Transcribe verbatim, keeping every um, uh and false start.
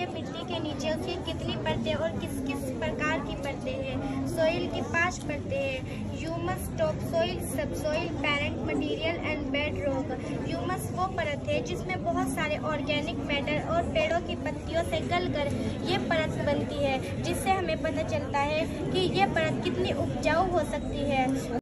के मिट्टी के नीचे उसकी कितनी परतें और किस किस प्रकार की परतें हैं। सॉइल की पांच परतें हैं, humus, topsoil, subsoil, parent material and bedrock. Humus वो परत है जिसमें बहुत सारे ऑर्गेनिक मैटर और पेड़ों की पत्तियों से गलकर ये परत बनती है, जिससे हमें पता चलता है कि ये परत कितनी उपजाऊ हो सकती है।